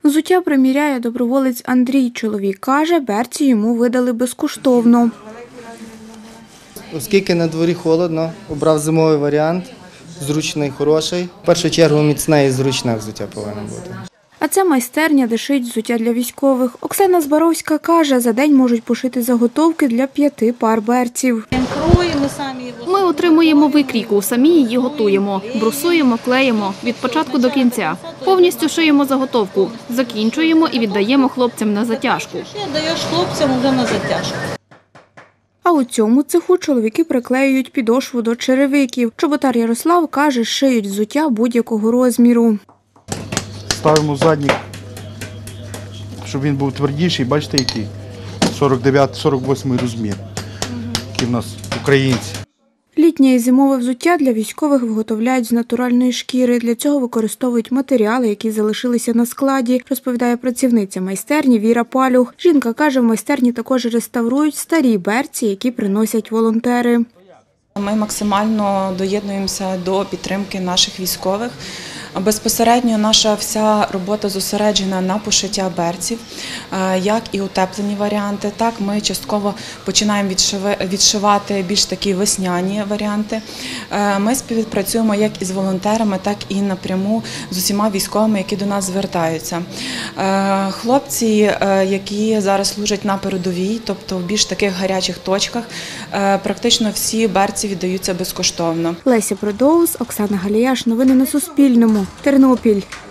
Взуття приміряє доброволець Андрій. Чоловік каже, берці йому видали безкоштовно. Оскільки на дворі холодно, обрав зимовий варіант, зручний, хороший. В першу чергу міцне і зручне взуття повинно бути. А це майстерня, де шиють взуття для військових. Оксана Збаровська каже, за день можуть пошити заготовки для 5 пар берців. Ми отримуємо викрійку, самі її готуємо, брусуємо, клеїмо від початку до кінця. Повністю шиємо заготовку, закінчуємо і віддаємо хлопцям на затяжку. Даєш хлопцям вже на затяжку. А у цьому цеху чоловіки приклеюють підошву до черевиків. Чоботар Ярослав каже, шиють взуття будь-якого розміру. Ставимо заднік, щоб він був твердіший, бачите який? 49-48 розмір, який в нас українці. Літнє і зимове взуття для військових виготовляють з натуральної шкіри. Для цього використовують матеріали, які залишилися на складі, розповідає працівниця майстерні Віра Палюх. Жінка каже, в майстерні також реставрують старі берці, які приносять волонтери. Ми максимально доєднуємося до підтримки наших військових. Безпосередньо наша вся робота зосереджена на пошиття берців, як і утеплені варіанти, так ми частково починаємо відшивати більш такі весняні варіанти. Ми співпрацюємо як із волонтерами, так і напряму з усіма військовими, які до нас звертаються. Хлопці, які зараз служать на передовій, тобто в більш таких гарячих точках, практично всі берці віддаються безкоштовно. Леся Продоус, Оксана Галіяш. Новини на Суспільному. Тернопіль.